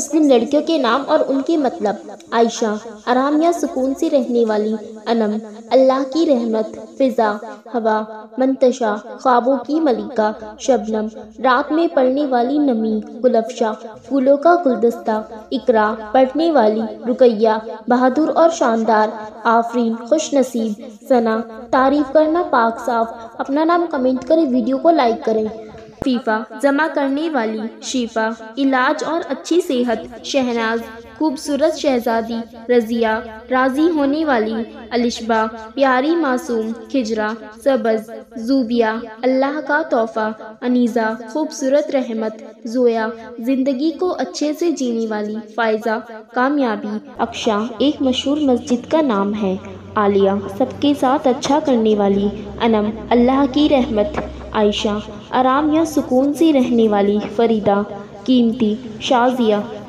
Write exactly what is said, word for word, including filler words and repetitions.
مسلم لڑکیوں کے نام اور ان کے مطلب۔ عائشہ، آرام یا سکون سے رہنے والی۔ انم، اللہ کی رحمت۔ فضا، ہوا۔ منتشا، خوابوں کی ملکہ۔ شبنم، رات میں پڑنے والی نمی۔ گلفشا، پھولوں کا گلدستہ۔ اقرا، پڑھنے والی۔ رقیہ، بہادر اور شاندار۔ آفرین، خوش نصیب۔ ثنا، تعریف کرنا، پاک صاف۔ اپنا نام کمنٹ کریں، ویڈیو کو لائک کریں۔ فیفا، جمع کرنے والی۔ شیفا، علاج اور اچھی صحت۔ شہناز، خوبصورت شہزادی۔ رضیہ، راضی ہونے والی۔ الشبا، پیاری معصوم۔ خجرہ، سبز۔ زوبیہ، اللہ کا تحفہ۔ انیزہ، خوبصورت رحمت۔ زویا، زندگی کو اچھے سے جینے والی۔ فائزہ، کامیابی۔ اکشا، ایک مشہور مسجد کا نام ہے۔ عالیہ، سب کے ساتھ اچھا کرنے والی۔ انم، اللہ کی رحمت۔ عائشہ، آرام یا سکون سے رہنے والی۔ فریدہ، قیمتی۔ شازیہ،